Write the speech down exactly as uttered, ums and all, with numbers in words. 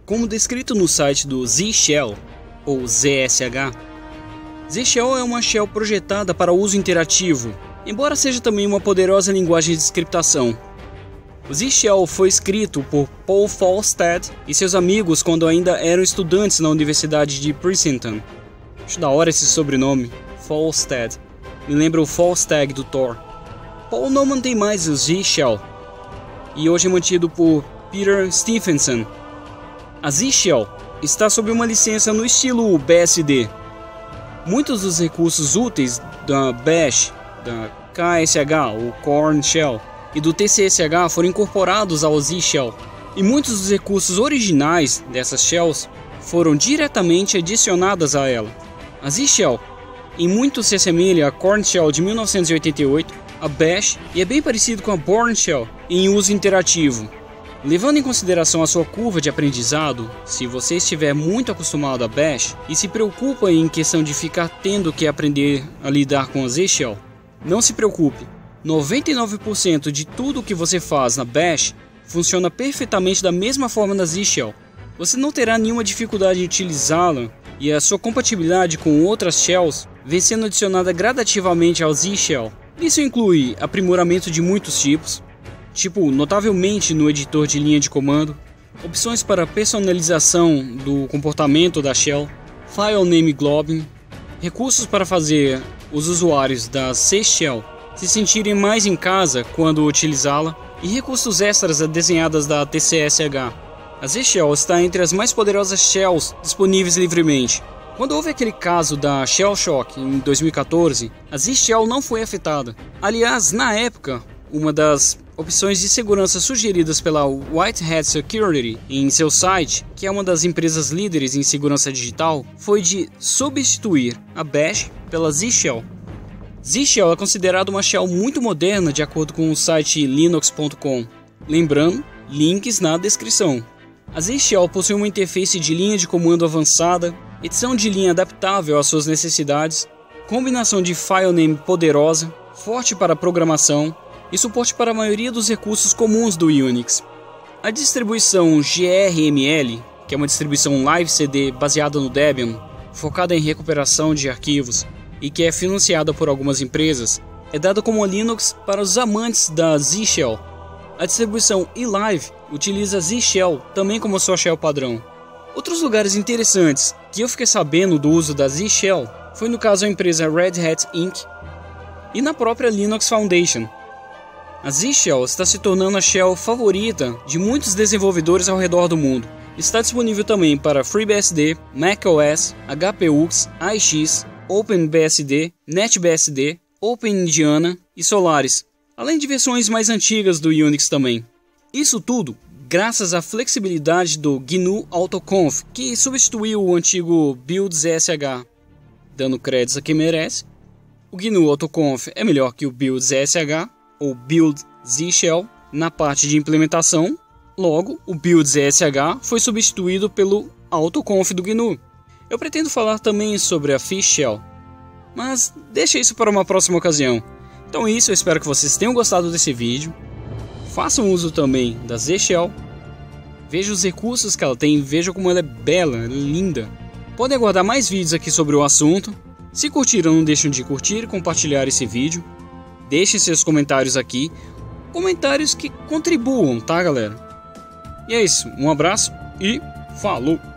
Como descrito no site do Z-Shell, ou Z S H, Z-Shell é uma shell projetada para uso interativo, embora seja também uma poderosa linguagem de scriptação. O Z-Shell foi escrito por Paul Falstad e seus amigos quando ainda eram estudantes na Universidade de Princeton. Acho da hora esse sobrenome, Falstad. Me lembra o Falstad do Thor. Paul não mantém mais o Z-Shell, e hoje é mantido por Peter Stephenson. A Z-Shell está sob uma licença no estilo B S D. Muitos dos recursos úteis da Bash, da K S H, ou Korn Shell, e do T C S H foram incorporados ao Z-Shell, e muitos dos recursos originais dessas shells foram diretamente adicionados a ela. A Z-Shell em muito se assemelha à Korn Shell de mil novecentos e oitenta e oito, a Bash, e é bem parecido com a Bourne Shell em uso interativo. Levando em consideração a sua curva de aprendizado, se você estiver muito acostumado a Bash e se preocupa em questão de ficar tendo que aprender a lidar com a Z-Shell, não se preocupe. noventa e nove por cento de tudo que você faz na Bash funciona perfeitamente da mesma forma na Z-Shell. Você não terá nenhuma dificuldade em utilizá-la e a sua compatibilidade com outras shells vem sendo adicionada gradativamente ao Z-Shell. Isso inclui aprimoramento de muitos tipos, tipo notavelmente no editor de linha de comando, opções para personalização do comportamento da shell, file name globbing, recursos para fazer os usuários da C-Shell se sentirem mais em casa quando utilizá-la, e recursos extras desenhadas da T C S H. A Z-Shell está entre as mais poderosas shells disponíveis livremente. Quando houve aquele caso da Shell Shock em dois mil e quatorze, a Z-Shell não foi afetada. Aliás, na época, uma das opções de segurança sugeridas pela White Hat Security em seu site, que é uma das empresas líderes em segurança digital, foi de substituir a Bash pela Z-Shell. Z-Shell é considerada uma shell muito moderna de acordo com o site linux ponto com. Lembrando, links na descrição. A Z-Shell possui uma interface de linha de comando avançada, edição de linha adaptável às suas necessidades, combinação de file name poderosa, forte para programação e suporte para a maioria dos recursos comuns do Unix. A distribuição G R M L, que é uma distribuição Live C D baseada no Debian, focada em recuperação de arquivos e que é financiada por algumas empresas, é dada como Linux para os amantes da Z-Shell. A distribuição eLive utiliza Z-Shell também como sua shell padrão. Outros lugares interessantes que eu fiquei sabendo do uso da Z-Shell foi no caso da empresa Red Hat Incorporated e na própria Linux Foundation. A Z-Shell está se tornando a shell favorita de muitos desenvolvedores ao redor do mundo. Está disponível também para FreeBSD, macOS, H P U X, A I X, OpenBSD, NetBSD, OpenIndiana e Solaris, além de versões mais antigas do Unix também. Isso tudo graças à flexibilidade do G N U AutoConf, que substituiu o antigo BuildZSH. Dando créditos a quem merece, o G N U AutoConf é melhor que o BuildZSH ou BuildZ-Shell na parte de implementação, logo o BuildZSH foi substituído pelo AutoConf do G N U. Eu pretendo falar também sobre a Fish Shell, mas deixa isso para uma próxima ocasião. Então é isso, eu espero que vocês tenham gostado desse vídeo. Façam uso também da Z-Shell. Vejam os recursos que ela tem, vejam como ela é bela, ela é linda. Podem aguardar mais vídeos aqui sobre o assunto. Se curtiram, não deixem de curtir e compartilhar esse vídeo. Deixem seus comentários aqui, comentários que contribuam, tá galera? E é isso, um abraço e falou!